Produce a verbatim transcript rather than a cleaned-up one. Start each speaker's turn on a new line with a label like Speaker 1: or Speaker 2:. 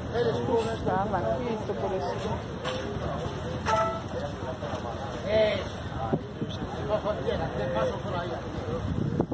Speaker 1: Está blanquito por eso.
Speaker 2: Eh, ojo, llega, te paso por ahí.